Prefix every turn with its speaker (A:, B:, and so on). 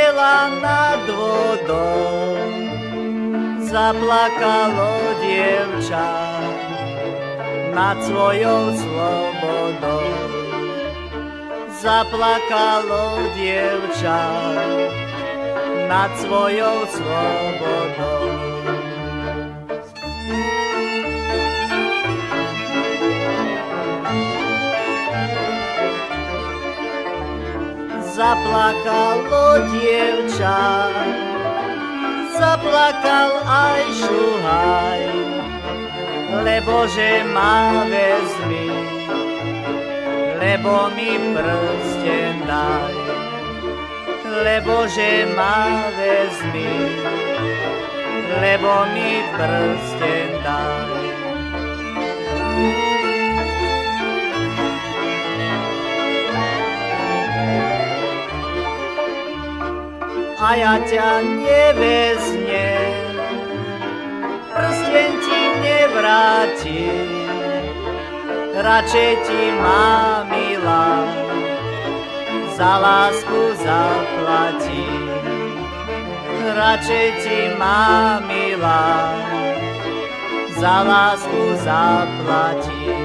A: visela nad vodou, zaplakalo dievča nad svojou slobodou. Zaplakalo dievča nad svojou slobodou. Zaplakalo dievča, zaplakal aj šuhaj, lebo že ma vezmi, lebo mi prsten daj, lebo že ma vezmi, lebo mi prsten daj. A ja ťa neveznem, prsten ti nevrátim, radšej ti má milá, za lásku zaplatím. Radšej ti má milá, za lásku zaplatím.